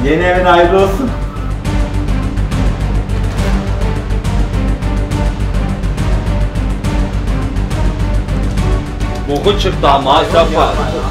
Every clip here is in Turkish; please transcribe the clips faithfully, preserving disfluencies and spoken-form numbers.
Yeni evin hayırlı olsun. Boku çıktı ama Sefa.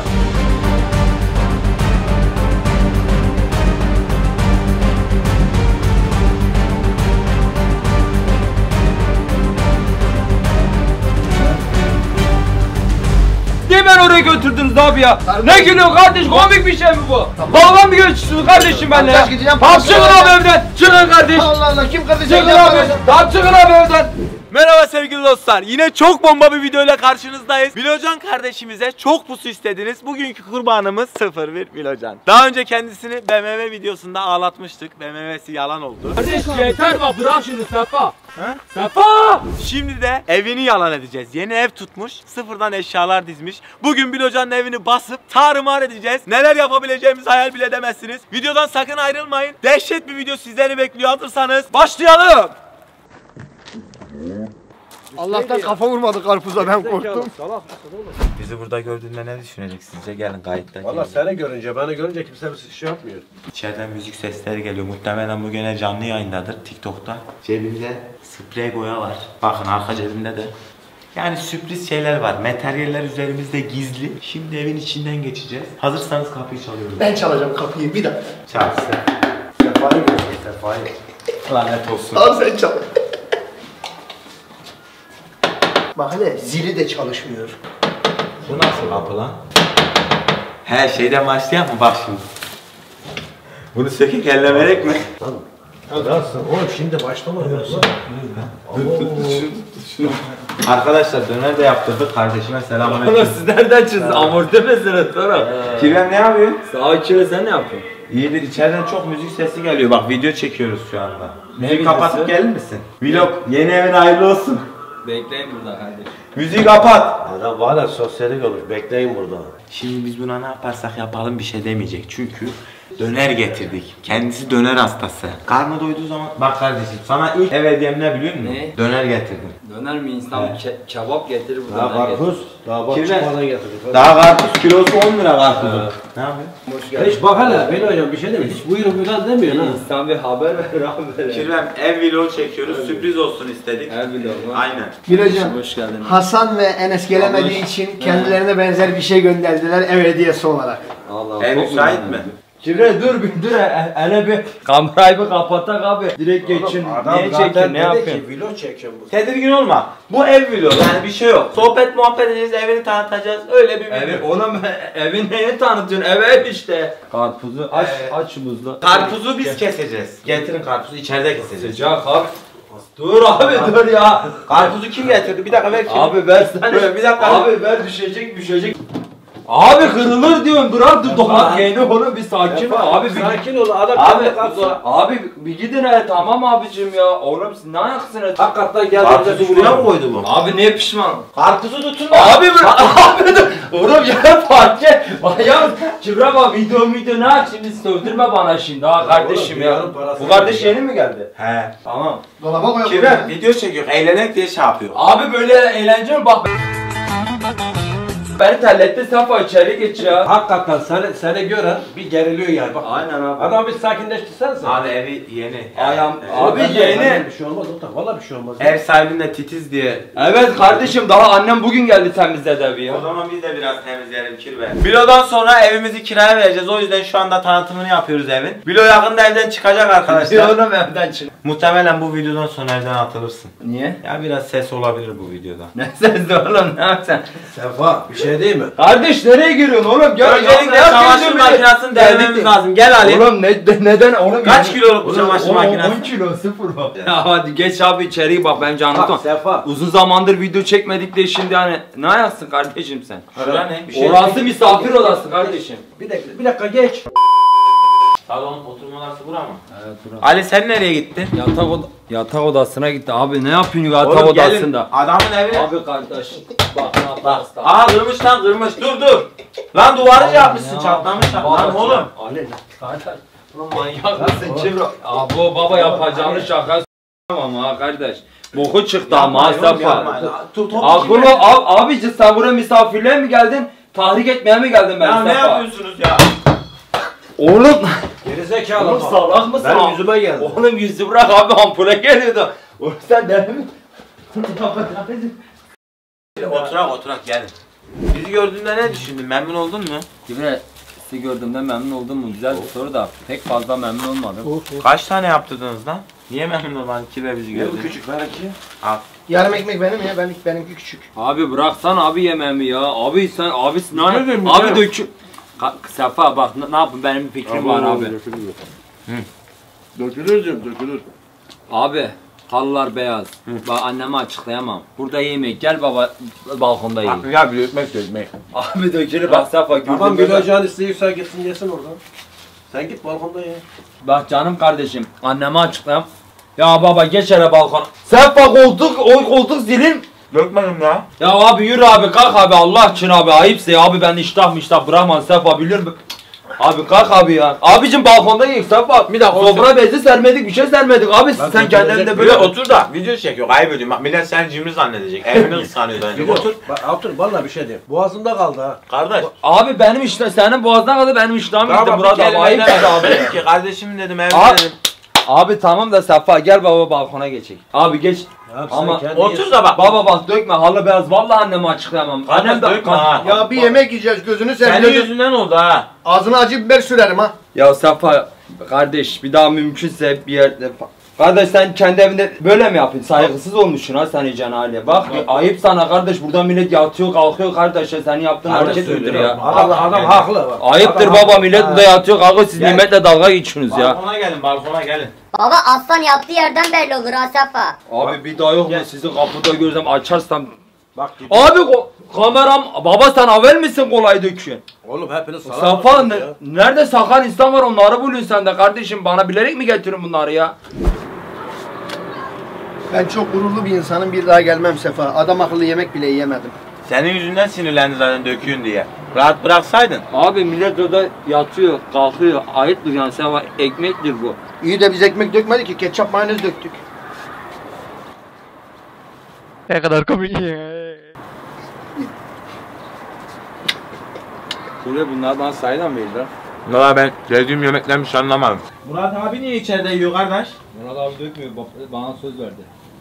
Niye ben oraya götürdünüz abi ya? Ne gülüyor kardeş, komik bir şey mi bu? Dalga mı geçiyorsunuz kardeşim benimle ya? Tamam çıkın abi evden, çıkın kardeş. Allah Allah, kim kardeş? Çıkın abi, tamam çıkın abi evden. Merhaba sevgili dostlar. Yine çok bomba bir videoyla karşınızdayız. Bilocan kardeşimize çok pusu istediniz. Bugünkü kurbanımız sıfır bir Bilocan. Daha önce kendisini B M W videosunda ağlatmıştık. B M W'si yalan oldu. Kardeş yeter bak, bırak şunu Sefa. Ha? Sefa! Şimdi de evini yalan edeceğiz. Yeni ev tutmuş, sıfırdan eşyalar dizmiş. Bugün Bilocan'ın evini basıp tarumar edeceğiz. Neler yapabileceğimizi hayal bile edemezsiniz. Videodan sakın ayrılmayın. Dehşet bir video sizleri bekliyor. Hazırsanız başlayalım. Allah'tan kafa vurmadı karpuza, ben korktum. Bizi burada gördüğünde ne düşünecek sizce? Gelin kayıtta. Valla seni görünce, beni görünce kimse bir şey yapmıyor. İçeriden müzik sesleri geliyor. Muhtemelen bugün gene canlı yayındadır TikTok'ta. Cebimde sprey boya var. Bakın arka cebimde de. Yani sürpriz şeyler var. Materyaller üzerimizde gizli. Şimdi evin içinden geçeceğiz. Hazırsanız kapıyı çalıyorum. Ben çalacağım kapıyı, bir dakika. Çal. Sefa'yı gördüm, Sefa'yı. Lanet olsun. Al sen çal. Bak hele, zili de çalışmıyor. Bu nasıl kapı lan? He şeyden başlayan mı? Bak şimdi. Bunu sökük ellemerek mi? Nasılsın? Oğlum şimdi başlamadı. Arkadaşlar döner de yaptırdık. Kardeşime selamünaleyküm. Oğlum siz nereden çıktınız? Amorti mesele sonra. Kirvem ne yapıyorsun? Sağ içeri sen ne yapıyorsun? İyidir, içeriden çok müzik sesi geliyor. Bak video çekiyoruz şu anda. Ne Müziği videosu? kapatıp gelir misin? Vlog, yeni evin hayırlı olsun. Bekleyin burada kardeş. Müziği kapat. Adam valla sosyalik olmuş, bekleyin burada. Şimdi biz buna ne yaparsak yapalım bir şey demeyecek. Çünkü döner getirdik. Kendisi döner hastası. Karnı doyduğu zaman... Bak kardeşim sana ilk ev hediyem ne biliyor musun? Ne? Döner getirdim. Döner mi insan Evet. ke kebap getirir bu Daha döner getirir. karpuz, daha bak Kirven. çıkmadan getirdik. Daha karpuz kilosu on lira karpuzun. Ne yapıyorsun? Hoş geldin. Hiç bak hele, beni hocam bir şey demiyor. Hiç buyurun falan demiyor ha. İnsan bir haber ver abi. Kirvem ev vlog çekiyoruz. Sürpriz olsun istedik. Her vlog mu? Aynen. Bileceğim. Hoş geldin. Hasan ve Enes gelemediği için kendilerine benzer bir şey gönderdiler ev hediyesi olarak. Allah Ev müsait mi? Kirve dur bir dur hele bir kamerayı bir kapatak abi. Direkt geçin. Niye çekin ne yapıyorsun? Vlog çekiyorum bu. Tedirgin olma. Bu ev vlog yani bir şey yok. Sohbet muhabbet edeceğiz, evini tanıtacağız. Öyle bir Evi, video. oğlum evi neye tanıtıyorsun? Ev ev işte. Karpuzu aç Evet. aç şu buzlu. Karpuzu biz keseceğiz. Getirin karpuzu içeride keseceğiz. Sıcak abi. Dur abi dur ya. Karpuzu kim getirdi? Bir dakika ver kim? Abi versene. Böyle bir dakika. Abi ver düşecek düşecek. Abi kırılır diyorum bırak dur domat yeni oğlum bir sakin ol abi bir Sakin ol, adam Abi kendi kalksın. abi bir gidin hele tamam abicim ya oğlum siz ne ayaksınız? Hakikaten geldiğinde Karpuzu buraya mı koydu bu? Abi ne pişman? Karpuzu tutun. Abi bırak abi dur oğlum ya fark et. Ya Kibra bak video video ne aç şimdi sövdürme bana şimdi ha kardeşim oğlum, ya. yarın parasını Bu kardeş ödeyeceğim. yeni mi geldi? He. Tamam. Dolaba koyalım. Kirvem video çekiyor. Eğlenek diye şey yapıyor. Abi böyle eğlence mi bak beni terletti Safa içeri geç ya. Hakikaten seni, seni gören bir geriliyor yani. Bak. Aynen abi. Adam bir sakinleştirsen sen. Abi evi yeni. Ayağım Yani, abi Ben de- yeni. ben de Bir şey olmaz otak. Valla bir şey olmaz. Ev sahibinde titiz diye. Evet kardeşim daha annem bugün geldi temizledi evi ya. O zaman biz de biraz temizleyelim Kirve. Bilo'dan sonra evimizi kiraya vereceğiz. O yüzden şu anda tanıtımını yapıyoruz evin. Bilo yakında evden çıkacak arkadaşlar. Oğlum evden çık. Muhtemelen bu videodan sonra evden atılırsın. Niye? Ya biraz ses olabilir bu videoda. Ne sesi oğlum ne yapacaksın? Sefa bir şey değil mi? Kardeş nereye giriyorsun oğlum? Gel Öncelikle çamaşır makinesini devirmemiz lazım. Gel Ali. Oğlum ne, de- neden oğlum? Kaç yani- kiloluk bu Oğlum, çamaşır on- makinesi? on kilo sıfır o. Ya hadi geç abi içeriye bak bence Bak anlatamam. Sefa. Uzun zamandır video çekmedik de şimdi hani ne ayaksın kardeşim sen? Şura ne? Bir şey Orası misafir odası kardeşim. Bir dakika, bir dakika geç. Salon oturma odası bura mı? Evet Ali sen nereye gittin? Yatak, oda yatak odasına gitti abi ne yapıyorsun yatak Oğlum gelin, odasında? adamın evi. Abi kardeş bak ne Bak. yaparız da. Aa kırmış lan kırmış. Dur dur. Lan duvarı şey yapmışsın Ya. çatlamış. Lan Baba, oğlum. Ali. Kardeş. Ulan manyak mısın Cibra? Abi o baba yapacağını şaka s***am ama ha kardeş. Boku çıktı ama ha Safa. Akıllı ab, abici sen buraya misafirliğe mi geldin? Tahrik etmeye mi geldin ben Ya ne Safa? yapıyorsunuz ya? Oğlum. Geri Gerizekalı. Oğlum salak mısın? Benim yüzüme geldi. Oğlum yüzü bırak abi ampule geliyordu. Oğlum sen deli mi? Oturak oturak gelin. Bizi gördüğünde ne düşündün? Memnun oldun mu? Kibre sizi gördüğümde memnun oldun mu? Güzel bir soru da pek fazla memnun olmadım. Kaç tane yaptırdınız lan? Niye memnun olmadın Kibre bizi Ne gördün? bu küçük benimki? Al. Yarım ekmek benim ya. Ben, benimki küçük. Abi bıraksan abi yemeğimi ya. Abi sen abi ne? Yemedim, Abi yemedim. dökü. Ka- Sefa bak ne, ne yapayım benim bir fikrim var abi. Dökülür. Dökülür diyorum dökülür. Abi halılar beyaz. Bak anneme açıklayamam. Burada yemek gel baba balkonda yiyin. Ya bir ekmek ekmek. Abi dökülür bak Sefa Tamam gördün mü? Gülcan istiyorsa gitsin yesin oradan. Sen git balkonda ye. Bak canım kardeşim anneme açıklayam. Ya baba geç hele balkona. Sefa koltuk o koltuk zilin. Dökmedim ya. Ya abi yürü abi kalk abi Allah için abi ayıpsa ya abi ben iştah mıştah bırakma Sefa bilir mi? Abi kalk abi ya. Abicim balkonda yiyik Sefa. Bir dakika sofra bezi sermedik bir şey sermedik abi Ben sen kendin de Böyle böyle otur da video çekiyor. Ayıp ediyorum. Bak millet seni cimri zannedecek. Evini ıslanıyor bence. Otur. Otur. Bak otur vallahi bir şey diyeyim. Boğazımda kaldı ha. Kardeş. Abi benim işte senin boğazdan kaldı benim iştahım gitti Tamam Murat bir abi ayıp kelimeyle dedi abi. dedim ki kardeşim dedim evde Abi- dedim. Abi tamam da Sefa gel baba balkona geçek. Abi geç. Ya sen Ama kendi Otur yesin. da bak. Baba bak dökme halı beyaz vallahi anneme açıklayamam. Kardeş, Annem de dökme ha. Ya bir yemek yiyeceğiz. Gözünü Senin seveyim. yüzünden oldu ha. Ağzına acı biber sürerim ha. Ya Sefa kardeş bir daha mümkünse bir yerde kardeş sen kendi evinde böyle mi yapıyorsun? Saygısız olmuşsun ha sen iyice haliye. Bak ayıp sana kardeş burada millet yatıyor kalkıyor kardeş ya senin yaptığın hareket midir ya? Adam, adam haklı bak. Ayıptır Adam baba haklı. millet Ha. burada yatıyor kalkıyor siz Gel. nimetle dalga geçiyorsunuz ya. Balkona gelin balkona gelin. Baba aslan yattığı yerden belli olur ha Sefa. Abi bir daha yok mu sizi kapıda görsem açarsam. Bak git. Abi ko- kameram baba sen haber misin kolay döküyorsun? Oğlum hepiniz salak Safa mısınız ne- ya? nerede sakan insan var onları buluyorsun sen de kardeşim bana bilerek mi getiriyorsun bunları ya? Ben çok gururlu bir insanım. Bir daha gelmem Sefa. Adam akıllı yemek bile yiyemedim. Senin yüzünden sinirlendi zaten döküyün diye. Rahat bıraksaydın. Abi millet orada yatıyor, kalkıyor. Ayıptır yani sen var, ekmektir bu. İyi de biz ekmek dökmedik ki. Ketçap mayonez döktük. Ne kadar komik ya. Şöyle bunlar bana sayıdan değil lan. Valla ben sevdiğim yemekten bir şey anlamadım. Murat abi niye içeride yiyor kardeş? Murat abi dökmüyor, bana söz verdi.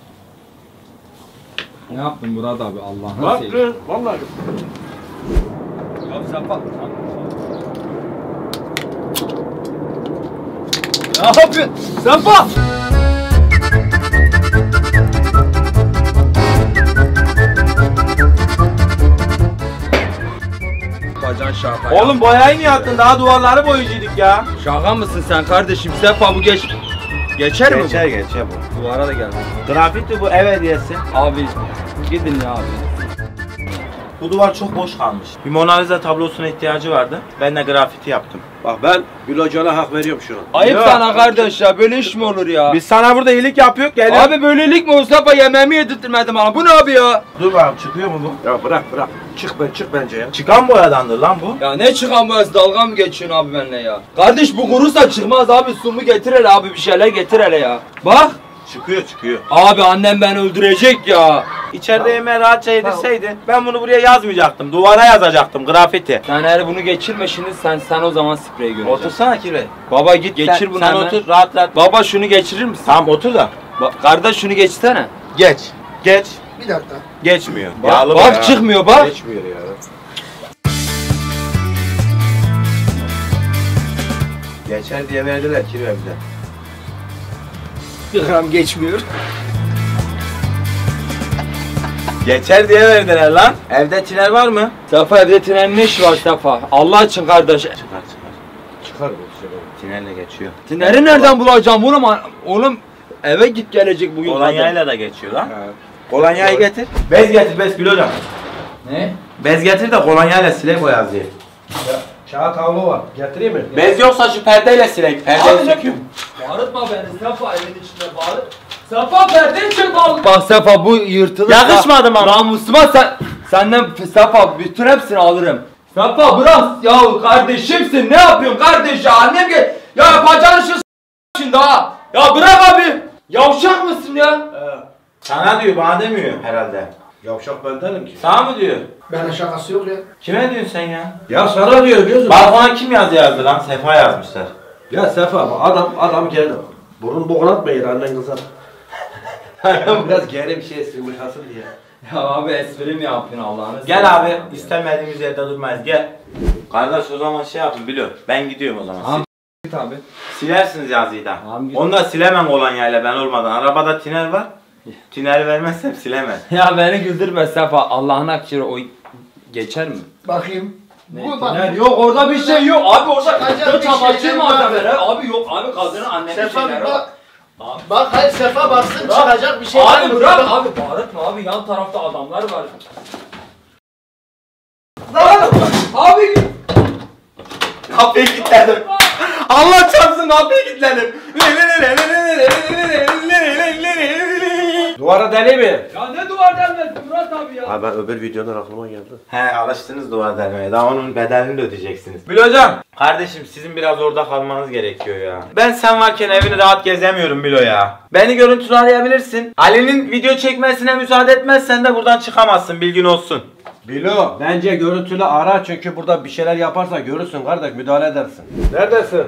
Ne yaptın Murat abi Allah'ını Bak seveyim. kız vallahi. Ya sen bak. Ne yapıyorsun? Sen bak. Bacan şaka ya. Oğlum boyayı niye attın? Daha duvarları boyayacaktık ya. Şaka mısın sen kardeşim? Sefa bu geç. Geçer mi Geçer geçer bu. bu? Duvara da gelmez. Grafiti bu ev hediyesi. Abi gidin ya abi. Bu duvar çok boş kalmış. Bir Mona Lisa tablosuna ihtiyacı vardı. Ben de grafiti yaptım. Bak ben Gül Hoca'na hak veriyorum şu an. Ayıp Yok. sana kardeş ya. Böyle iş mi olur ya? Biz sana burada iyilik yapıyoruz geliyor. Abi böylelik mi Mustafa yemeğimi yedirtmedin bana. Bu ne abi ya? Dur bakalım çıkıyor mu bu? Ya bırak bırak. Çık ben çık bence ya. Çıkan boyadandır lan bu. Ya ne çıkan bu dalga mı geçiyorsun abi benimle ya? Kardeş bu kurursa çıkmaz abi. Su mu getir hele abi bir şeyler getir hele ya. Bak. Çıkıyor çıkıyor. Abi annem beni öldürecek ya. İçeride yemeği rahatça yedirseydi ben bunu buraya yazmayacaktım. Duvara yazacaktım grafiti. Sen eğer bunu geçirme şimdi sen sen o zaman spreyi göreceksin. Otursana Kirve. Baba git geçir sen, bunu sen hemen. otur rahat rahat. Baba şunu geçirir misin? Tamam otur da. Bak, kardeş şunu geçsene. Geç. Geç. Bir dakika. Geçmiyor. Bak, Yağlı bak boya. çıkmıyor bak. Geçmiyor ya. Geçer diye verdiler Kirve bize. Bir gram geçmiyor. Geçer diye verdiler lan. Evde tiner var mı? Safa evde tren ne işi var Safa? Allah için kardeş. Çıkar çıkar. Çıkar bu şey. Tinerle geçiyor. Tineri nereden bulacağım oğlum? Oğlum eve git gelecek bugün. Kolonyayla da geçiyor lan. Kolonyayı getir. Bez getir bez Gül hocam. Ne? Bez getir de kolonyayla silek o yazıyı. Kağıt havlu var. Getireyim mi? Bez yoksa şu perdeyle silek. Perdeyi söküyorum. Bağırtma beni Safa evin içinde bağırıp. Safa perdeyi çek al. Bak Safa bu yırtılır. Yakışmadı mı? Namusuma sen senden Safa bütün hepsini alırım. Safa bırak ya kardeşimsin ne yapıyorsun kardeş ya annem gel. Ya yapacağın şu şimdi ha. Ya bırak abi. Yavşak mısın ya? Ee, Sana diyor bana demiyor herhalde. yavşak ben değilim ki. Sana mı diyor? Bana şakası yok ya. Kime diyorsun sen ya? Ya sana diyor gözüm. Balkona kim yazı yazdı lan? Sefa yazmışlar. Ya Sefa bak adam adam geldi. Burun bokun atmayın annen kızar. Biraz geri bir şey sürmüşasın diye. Ya abi espri mi yapıyorsun Allah'ını Gel abi, istemediğimiz yerde durmayız, gel. Kardeş o zaman şey yapın biliyor. Ben gidiyorum o zaman. Abi git abi. Silersiniz yazıyı Abi git. Onu da silemem kolonyayla ben olmadan. Arabada tiner var. Tineri vermezsem silemez. Ya beni güldürme Sefa. Allah'ın akçiri o geçer mi? Bakayım. Ne, Bu tiner bak. yok orada bir şey yok. Abi orada Çıkacak yok bir çamaşır şeyler malzemeleri. Abi yok abi kadının annesi Sefa şeyleri bir var. bak. Bak hayır Sefa baksın Bırak. çıkacak bir şey var Abi mı? bırak abi bağırtma abi yan tarafta adamlar var. Abi Kapıyı kilitledim. Allah çarpsın kapıyı kilitledim. Duvara deli mi? ya ne duvar delmesi Murat abi ya. Ha ben öbür videodan aklıma geldi. He alıştınız duvar delmeye. Daha onun bedelini de ödeyeceksiniz. Bil hocam. Kardeşim sizin biraz orada kalmanız gerekiyor ya. Ben sen varken evini rahat gezemiyorum Bilo ya. Beni görüntülü arayabilirsin. Ali'nin video çekmesine müsaade etmezsen de buradan çıkamazsın, bilgin olsun. Bilo bence görüntülü ara çünkü burada bir şeyler yaparsa görürsün kardeş müdahale edersin. Neredesin?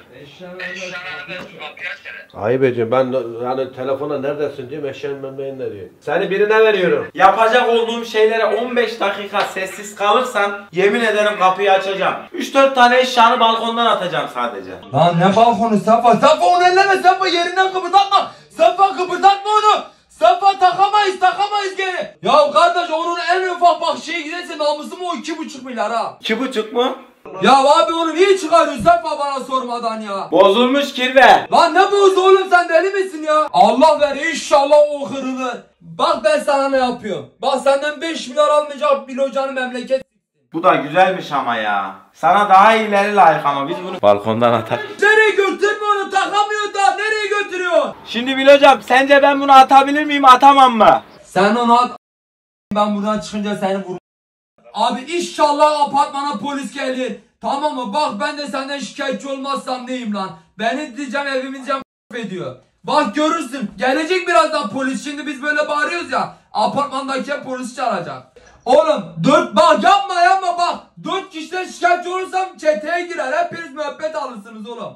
Ayıp ediyorum ben yani telefona neredesin diyorum eşeğin memleğin ne diyor. Seni birine veriyorum. Yapacak olduğum şeylere on beş dakika sessiz kalırsan yemin ederim kapıyı açacağım. üç dört tane eşyanı balkondan atacağım sadece. Lan ne balkonu Sefa? Sefa onu elleme Sefa yerinden kıpırdatma. Sefa kıpırdatma onu. Sefa takamayız takamayız geri. Ya kardeş onun en ufak bak şey giderse namusu mu o iki buçuk milyar ha. iki buçuk mu? Ya abi onu niye çıkarıyorsun Sefa bana sormadan ya? Bozulmuş kirve. Lan ne bozdu oğlum sen deli misin ya? Allah ver inşallah o kırılır. Bak ben sana ne yapıyorum. Bak senden beş milyar almayacak bir hocanın memleket. Bu da güzelmiş ama ya. Sana daha iyileri layık ama biz bunu balkondan atar. Nereye götürme onu takamıyor da nereye götürüyor? Şimdi Bil hocam sence ben bunu atabilir miyim atamam mı? Sen onu at. Ben buradan çıkınca seni vur. Abi inşallah apartmana polis gelir. Tamam mı? Bak ben de senden şikayetçi olmazsam neyim lan? Beni diyeceğim evimi diyeceğim ediyor. Bak görürsün. Gelecek birazdan polis. Şimdi biz böyle bağırıyoruz ya. Apartmandaki polis çağıracak. Oğlum dört bak yapma yapma bak. Dört kişiden şikayetçi olursam çeteye girer. Hepiniz müebbet alırsınız oğlum.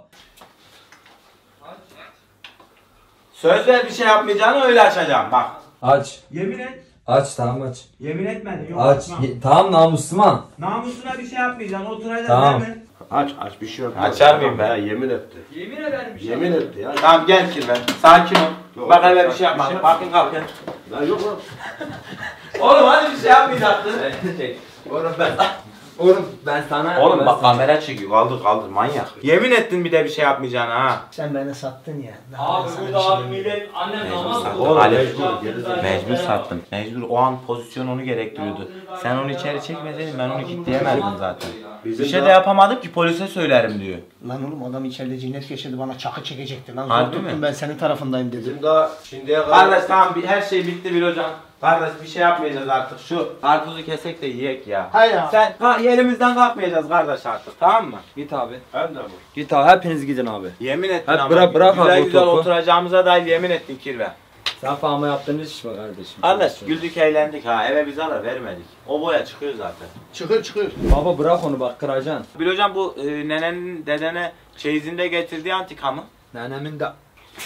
Söz ver bir şey yapmayacağını öyle açacağım bak. Aç. Yemin et. Aç tamam aç. Yemin etmedin yok Aç. açmam. Ye- tamam namusuma. Namusuna bir şey yapmayacaksın oturacaksın Tamam. değil mi? Aç aç bir şey yok. Açar mıyım ben? Ya yemin etti. Yemin ederim Yemin etti ya. Tamam gel kirve. Sakin ol. Yok, Bak hele bir sakin- şey yapma. bir şey Bakın kalkın. Lan yok lan. Oğlum hadi bir şey yapmayacaktın. Oğlum ben Oğlum ben sana Oğlum ben bak sana- kamera çekiyor. Kaldır kaldır manyak. Yemin ettin bir de bir şey yapmayacağını ha. Sen beni sattın ya. Abi burada abi millet annem namaz sattım. kılıyor. Ali, Mecbur, Mecbur sattım. Mecbur o an pozisyon onu gerektiriyordu. Sen onu içeri çekmeseydin ben onu kitleyemezdim zaten. Bizim Bir şey de daha- yapamadım ki polise söylerim diyor. Lan oğlum adam içeride cinnet geçirdi bana çakı çekecekti lan. Harbi Zor tuttum mi? ben senin tarafındayım dedi. Bizim daha şimdiye kadar. Kardeş tamam bir, her şey bitti bir hocam. Kardeş bir şey yapmayacağız artık. Şu karpuzu kesek de yiyek ya. Hay ya. Sen ka- yerimizden kalkmayacağız kardeş artık tamam mı? Git abi. Ben de bu. Git abi hepiniz gidin abi. Yemin ettin Hadi ama. bırak- bırak güzel abi o güzel topu. oturacağımıza dair yemin ettin kirve. Sen fama yaptığınız iş mi kardeşim? Kardeş güldük eğlendik ha eve bir zarar vermedik. O boya çıkıyor zaten. Çıkıyor çıkıyor. Baba bırak onu bak kıracaksın. Bir hocam bu e, nenenin dedene çeyizinde getirdiği antika mı? Nenemin de...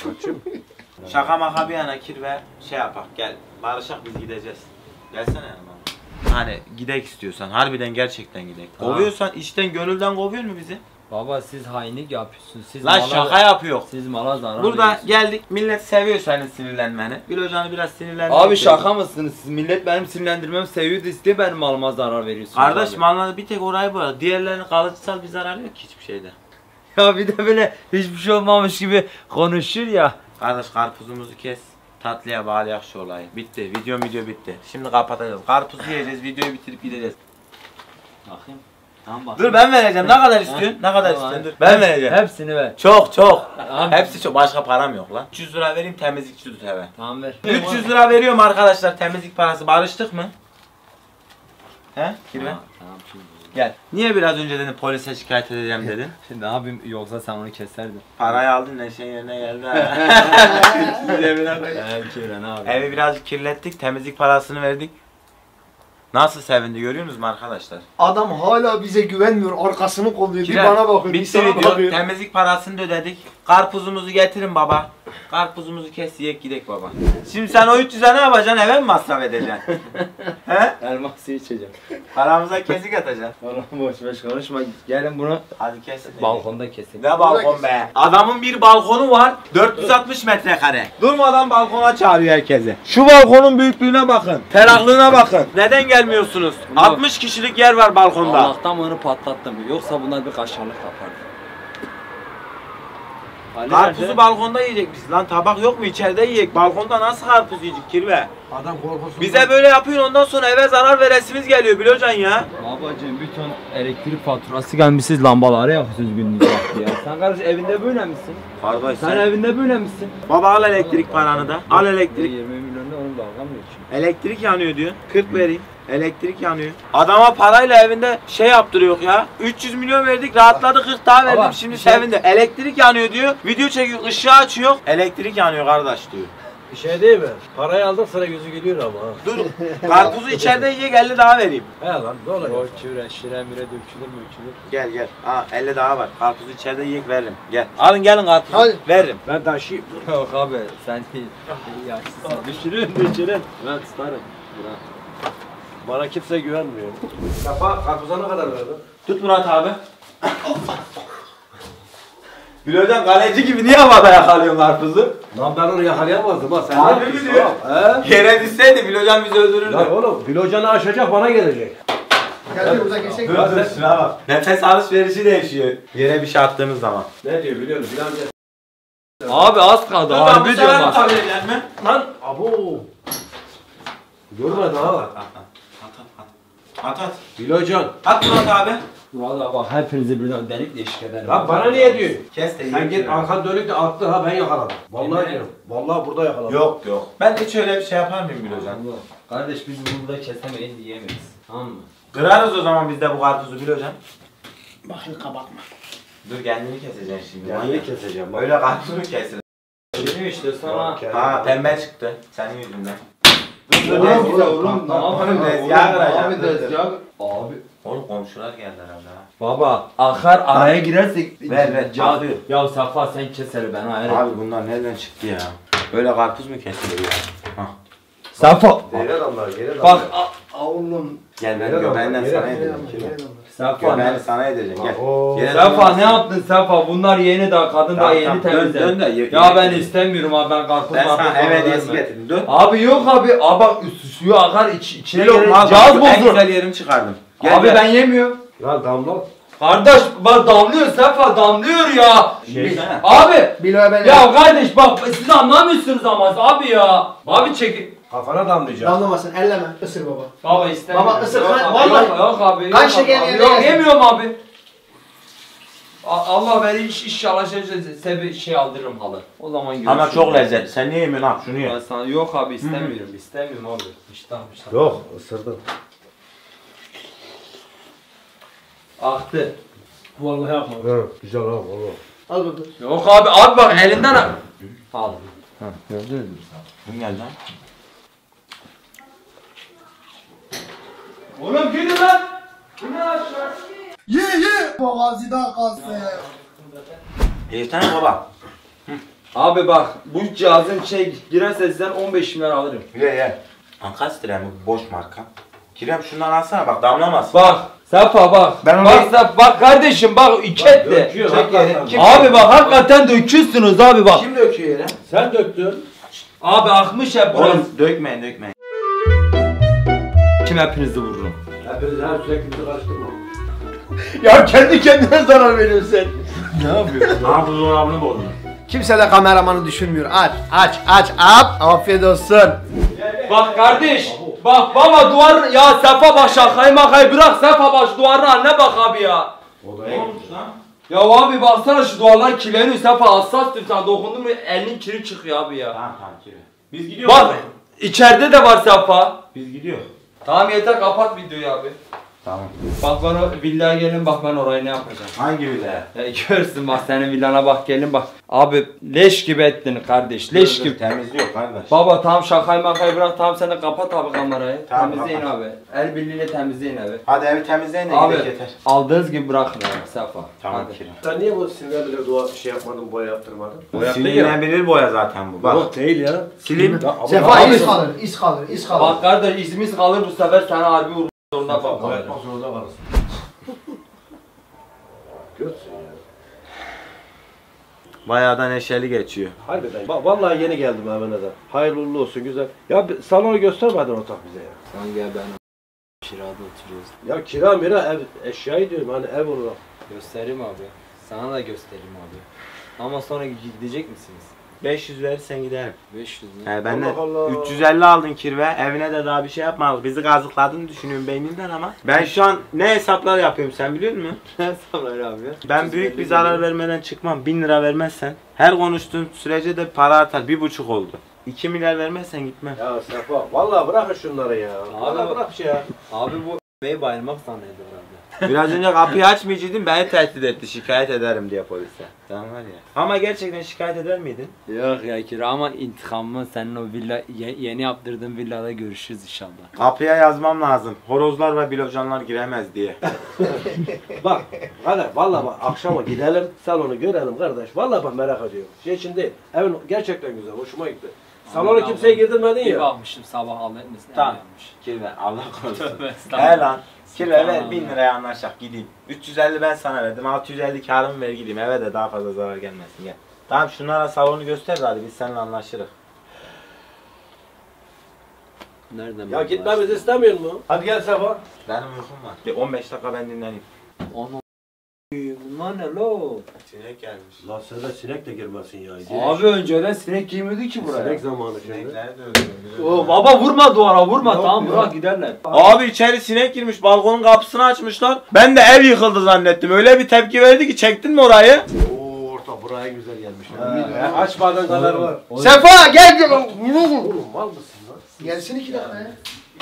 Şaka maka bir yana kirve şey yapak gel barışak biz gideceğiz. Gelsene yanıma. Hani gidek istiyorsan harbiden gerçekten gidek. Tamam. Kovuyorsan içten gönülden kovuyor mu bizi? Baba siz hainlik yapıyorsunuz. Siz Lan mala- şaka yapıyor. Siz mala zarar Burada veriyorsunuz. geldik millet seviyor senin sinirlenmeni. Gül hocanı biraz sinirlendirmek Abi istiyor. şaka mısınız? Siz millet benim sinirlendirmem seviyordu istiyor benim malıma zarar veriyorsunuz. Kardeş abi. malına bir tek orayı bu. Diğerlerinin kalıcısal bir zararı yok ki hiçbir şeyde. Ya bir de böyle hiçbir şey olmamış gibi konuşur ya. Kardeş karpuzumuzu kes. Tatlıya bağlayak şu olayı. Bitti. Video video bitti. Şimdi kapatacağız. Karpuzu yiyeceğiz. Videoyu bitirip gideceğiz. Bakayım. Tamam bak. Dur ben vereceğim. Ne kadar istiyorsun? Ne kadar Tamam. istiyorsun? Dur. Ben vereceğim. Hepsini ver. Çok çok. Abi. Hepsi çok. Başka param yok lan. üç yüz lira vereyim temizlikçi tut eve. Tamam ver. üç yüz lira veriyorum arkadaşlar temizlik parası. Barıştık mı? He? Kirve. Tamam, tamam şimdi. Gel. Niye biraz önce dedin polise şikayet edeceğim dedin? Şimdi ne yapayım yoksa sen onu keserdin. Parayı aldın neşen yerine geldi ha. Cebine koy. Belki öyle ne abi. Evi birazcık kirlettik. Temizlik parasını verdik. Nasıl sevindi görüyor musunuz arkadaşlar? Adam hala bize güvenmiyor. Arkasını kolluyor. Bir Kiraz, bana bakıyor. Bir bitti sana video. bakıyor. Temizlik parasını da ödedik. Karpuzumuzu getirin baba. Karpuzumuzu kes yiyek gidek baba. Şimdi sen o üç yüze ne yapacaksın? Eve mi masraf edeceksin? He? Elmas suyu içeceğim. Paramıza kesik atacaksın. Oğlum boş boş konuşma. Gelin bunu Hadi kesin. balkonda kesin. Ne balkon be? Adamın bir balkonu var. dört yüz altmış metrekare. Durmadan balkona çağırıyor herkesi. Şu balkonun büyüklüğüne bakın. Ferahlığına bakın. Neden gelmiyorsunuz? altmış kişilik yer var balkonda. Allah'tan onu patlattım. Yoksa bunlar bir kaşarlık yapardı. Karpuzu balkonda yiyecekmişiz lan, tabak yok mu içeride yiyecek? Balkonda nasıl karpuz yiyecek kirve? Adam korkusun. Bize böyle yapıyorsun, ondan sonra eve zarar veresimiz geliyor Bilocan ya. Babacığım bir ton elektrik faturası gelmiş, siz lambaları yakıyorsunuz gündüz vakti ya. Sen kardeş evinde böyle misin? Kardeş Sen evinde böyle misin? Baba al elektrik paranı da. Al elektrik. yirmi milyonda onun dalga mı geçiyor? Elektrik yanıyor diyor. kırk vereyim. Elektrik yanıyor. Adama parayla evinde şey yaptırıyor ya. üç yüz milyon verdik, rahatladı, kırk daha verdim. Baba, şimdi bir şey- sevindi. Elektrik yanıyor diyor. Video çekiyor, ışığı açıyor. Elektrik yanıyor kardeş diyor. Bir şey değil mi? Parayı aldık sıra gözü geliyor ama. ha. Dur. Karpuzu içeride yiyecek, elli daha vereyim. He lan ne olacak? O küre, şire mire dökülür mü dökülür? Gel gel. Aa elli daha var. Karpuzu içeride yiyecek, veririm. Gel. Alın gelin karpuzu. Hadi. Veririm. Ben taşıyayım. Yok abi sen değil. Yaşlısın. Düşürün düşürün. Ben tutarım. Bırak. Bana kimse güvenmiyor. Kafa karpuza ne kadar verdin? Tut Murat abi. Bilocan kaleci gibi niye havada yakalıyorsun karpuzu? Lan ben onu yakalayamazdım ha. Sen Harbi ne mi yapıyorsun diyor? oğlum? He? Yere düşseydi Bilocan bizi öldürürdü. Lan oğlum filocanı aşacak bana gelecek. Gel bir burada geçecek. Dur dur şuna bak. Nefes alışverişi değişiyor. Yere bir şey attığımız zaman. Ne diyor biliyor musun? Filan Abi az kaldı. Harbi diyorum bak. Tutabilecek mi? Lan abo. Görmedi ha. At at at. At at. Filocan. At Murat abi. Valla bak hepinizi birden delik deşik ederim. Lan bana niye diyor? Kes de Sen git yiyeyim. arkan dönük de attı ha ben yakaladım. Vallahi Yemin diyorum. Vallahi burada yakaladım. Yok yok. Ben hiç öyle bir şey yapar mıyım Bilocan? Kardeş biz bunu burada kesemeyiz diyemeyiz. Tamam mı? Kırarız o zaman biz de bu karpuzu Bilocan. Bakın kapatma. Dur kendini keseceksin şimdi. Kendini keseceğim. Bak. Öyle karpuzu mu kesilir? Şimdi işte sana... Ha pembe çıktı. Senin yüzünden. Oğlum bize oğlum ne yapalım? Tezgah kıracağım. Abi tezgah. Abi. Oğlum komşular geldi herhalde ha. Baba akar araya girersek Ver, ver, Ca- akıyor. Ya Safa sen keser ben hayır. Abi bunlar nereden çıktı ya? Böyle karpuz mu kesilir ya? Hah. Safa. Geri adamlar geri adamlar. Bak a- Oğlum. Gel ben Gel göbeğinden ama, sana gel, edeceğim. Safa ne? Göbeğini sana edeceğim. Gel. Oo. Gel. Safa ne yaptın Safa? Bunlar yeni daha kadın Tamam, daha yeni tamam. Dön, temizledi. dön de ye- Ya ye- ben istemiyorum abi ben karpuz Ben marpuz sana falan ev hediyesi vermem. getirdim. Dön. Abi yok abi. Abi bak üstü suyu akar iç, içine Yok girer. mal Cihaz en bozulur. güzel yerimi çıkardım. Gel, Abi gel. ben yemiyorum. Lan damla. Kardeş bak damlıyor Safa damlıyor ya. Şey sana. Abi. Bilo'ya ben Ya kardeş bak siz anlamıyorsunuz ama abi ya. Abi çekin. Kafana damlayacak. damlamasın. Elleme. Isır baba. Baba istemiyorum. Baba, ısır, Yok kan- abi, vallahi. Yok, yok abi. Yok Kan abi, şekeri abi, yerine Yok gelsin. yemiyorum abi. A- Allah beni iş inşallah şey, size bir şey aldırırım halı. O zaman görüşürüz. Ama çok lezzetli. Sen niye yemiyorsun abi? Şunu Ben ye. sana yok abi istemiyorum. İstemiyorum abi. İştah iştah. Yok ısırdın. Aktı. Vallahi yapma. Hı, güzel ha valla. Al burada. Yok abi abi bak elinden al. Al. Ha gördünüz mü? Kim geldi lan? Oğlum gidin lan. Bu ne aşağı? Ye ye. Boğazıdan kalsın. Yesene baba. Abi bak bu cihazın şey girerse sizden on beş milyar alırım. Ye ye. Ankastre mi? Boş marka. Kirem şundan alsana bak, damlamaz. Bak Safa bak. Ben onu- bak, Safa, bak kardeşim bak iki etti. Döküyor Çek hakikaten. yeri. Kim- Abi bak hakikaten döküyorsunuz abi bak. Kim döküyor yere? Sen döktün. Abi akmış hep burası. Oğlum dökmeyin dökmeyin. Kim hepinizi vururum. Hepiniz her sürekli bizi karıştırma. Ya kendi kendine zarar veriyorsun sen. Aha buzdolabını bozdun. Kimse de kameramanı düşünmüyor. Aç, aç, aç, aç. Afiyet olsun. Bak kardeş. Bak baba duvar ya Safa bak şakayı makayı bırak Safa bak şu duvarın haline bak abi ya. O da Ne iyi. olmuş lan? Ya abi baksana şu duvarlar kirleniyor Safa hassastır sen dokundun mu elin kiri çıkıyor abi ya. Tamam tamam kiri. Biz gidiyoruz. Bak içeride de var Safa. Biz gidiyoruz. Tamam yeter kapat videoyu abi. Tamam. Bak ben o villaya gelin bak ben orayı ne yapacağım. Hangi villa? Ya görsün bak senin villana bak gelin bak. Abi leş gibi ettin kardeş leş gibi. Temizliyor kardeş. Baba tamam şakayı makayı bırak tamam sen de kapat abi kamerayı. Tamam, temizleyin kapat. abi. El birliğiyle temizleyin abi. Hadi evi temizleyin de Abi gidelim yeter. aldığınız gibi bırakın abi Safa. Tamam Hadi. Kira. Sen niye bu silinebilir dua şey yapmadın, boya yaptırmadın? Boya Silinebilir boya zaten bu. Bak. Yok değil ya. Silim. Ya, ama- Sefa Abi- iz kalır, iz kalır, iz kalır. Bak kardeş izimiz kalır bu sefer sana harbi vurmak zorunda Boya kalır. yapmak zorunda kalırsın. Görsün ya. Bayağı da neşeli geçiyor. Harbiden. Va- Vallahi yeni geldim evine de. Hayırlı uğurlu olsun, güzel. Ya bir salonu göstermedin ortak bize ya. Sen gel ben kirada oturuyoruz. Ya kira mira ev eşyayı diyorum hani ev olarak. Göstereyim abi. Sana da göstereyim abi. Ama sonra gidecek misiniz? beş yüz verirsen giderim. beş yüz mü? He ben de Allah Allah. üç yüz elli aldın kirve. Evine de daha bir şey yapmadık. Bizi kazıkladığını düşünüyorum beyninden ama. Ben şu an ne hesaplar yapıyorum sen biliyor musun? Ne sabır abi ya? Ben büyük bir zarar vermeden çıkmam. bin lira vermezsen. Her konuştuğun sürece de para artar. Bir buçuk oldu. iki milyar vermezsen gitmem. Ya Sefa vallahi bırakın şunları ya. Vallahi Abi- bırak şey ya. Abi bu bey bayılmak zannediyor herhalde. Biraz önce kapıyı açmayacaktın beni tehdit etti. Şikayet ederim diye polise. Sen var ya. Ama gerçekten şikayet eder miydin? Yok ya Kira ama intikamımı senin o villa ye- yeni yaptırdığın villada görüşürüz inşallah. Kapıya yazmam lazım. Horozlar ve bilocanlar giremez diye. Bak hadi vallahi bak akşama gidelim salonu görelim kardeş. Vallahi ben merak ediyorum. Şey için değil. Evin gerçekten güzel. Hoşuma gitti. Salona kimseye girdirmedin Bir ya. bakmışım sabah halletmesin. Tamam. Kirve Allah korusun. He lan. Kirve ver bin liraya anlaşak gideyim. üç yüz elli ben sana verdim. altı yüz elli karımı ver gideyim. Eve de daha fazla zarar gelmesin gel. Tamam şunlara salonu göster de hadi biz seninle anlaşırız. Nereden? Ya gitmemizi istemiyor mu? Hadi gel Sefa. Benim uykum var. Bir on beş dakika ben dinleneyim. Onu bunlar ne lo? Sinek gelmiş. La sırada sinek de girmesin ya. Abi önceden sinek girmiyordu ki buraya. Sinek zamanı şimdi. Sinekleri de öldürdüm. Oo, baba vurma duvara vurma Yok tamam ya. bırak giderler. Abi içeri sinek girmiş. Balkonun kapısını açmışlar. Ben de ev yıkıldı zannettim. Öyle bir tepki verdi ki çektin mi orayı? Oo orta buraya güzel gelmiş. Ha, açmadığın kadar var. Sefa gel gel. Oğlum. Oğlum mal mısın lan? Gelsin iki dakika ya.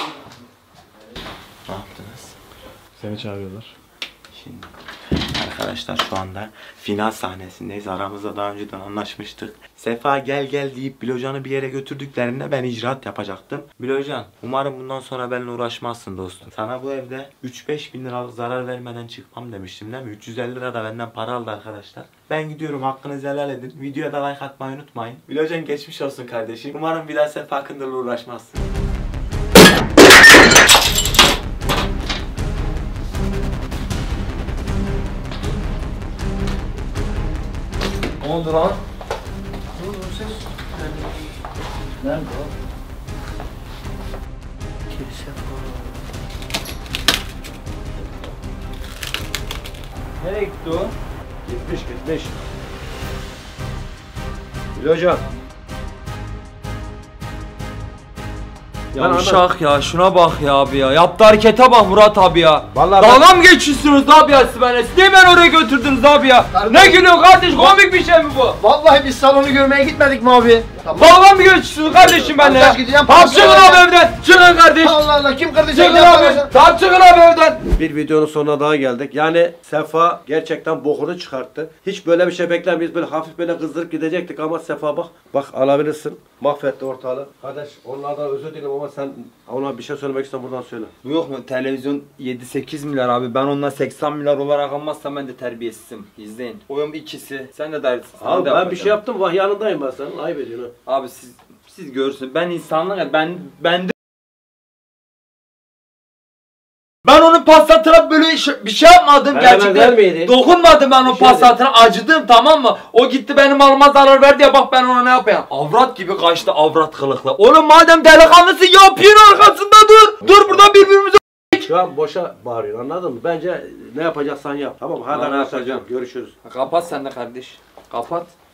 Ne yaptınız? Seni çağırıyorlar. Şimdi arkadaşlar şu anda final sahnesindeyiz. Aramızda daha önceden anlaşmıştık. Sefa gel gel deyip Bilocan'ı bir yere götürdüklerinde ben icraat yapacaktım. Bilocan umarım bundan sonra benimle uğraşmazsın dostum. Sana bu evde üç beş bin liralık zarar vermeden çıkmam demiştim değil mi? üç yüz elli lira da benden para aldı arkadaşlar. Ben gidiyorum hakkınızı helal edin. Videoya da like atmayı unutmayın. Bilocan geçmiş olsun kardeşim. Umarım bir daha Sefa hakkında uğraşmazsın. Ne oldu lan? Nereye gitti o? Gitmiş gitmiş. Bil hocam. Ya uşak ya şuna bak ya abi ya. Yaptığı harekete bak Murat abi ya. Vallahi Dalga mı geçiyorsunuz abi ya siz bana? Siz niye beni oraya götürdünüz abi ya? Kardeş- Ne gülüyor kardeş komik bir şey mi bu? Vallahi biz salonu görmeye gitmedik mi abi? Tamam. Dalga mı geçiyorsunuz kardeşim benimle ya? Kardeş gideceğim, Tamam parça çıkın vereceğim. abi evden. Çıkın kardeş. Allah Allah kim kırdı Çıkın seni? abi. Tamam çıkın abi evden. Bir videonun sonuna daha geldik. Yani Sefa gerçekten bokunu çıkarttı. Hiç böyle bir şey beklemeyiz. Böyle hafif böyle kızdırıp gidecektik ama Sefa bak. Bak alabilirsin. Mahvetti ortalığı. Kardeş onlardan özür dilerim ama sen ona bir şey söylemek istiyorsan buradan söyle. Bu yok mu televizyon yedi sekiz milyar abi ben ondan seksen milyar olarak almazsam ben de terbiyesizim. İzleyin. Oyun ikisi. Sen de dahilsin. Sen Abi de ben bir yapacaksın. şey yaptım. Vah yanındayım ben senin. Ayıp ediyorsun ha. Abi siz siz görürsünüz. Ben insanlık ben ben de ben onun pasatına böyle iş- bir şey yapmadım Ben gerçekten. hemen vermeydi. Dokunmadım ben o Bir şey pasatına acıdım tamam mı? O gitti benim malıma zarar verdi ya bak ben ona ne yapayım? Avrat gibi kaçtı avrat kılıkla. Oğlum madem delikanlısın yapayım arkasında dur. Dur buradan birbirimize. Şu an boşa bağırıyorsun anladın mı? Bence ne yapacaksan yap. Tamam hadi Tamam, ne arkadaşlar yapacağım? görüşürüz. Kapat sen de kardeş. Kapat.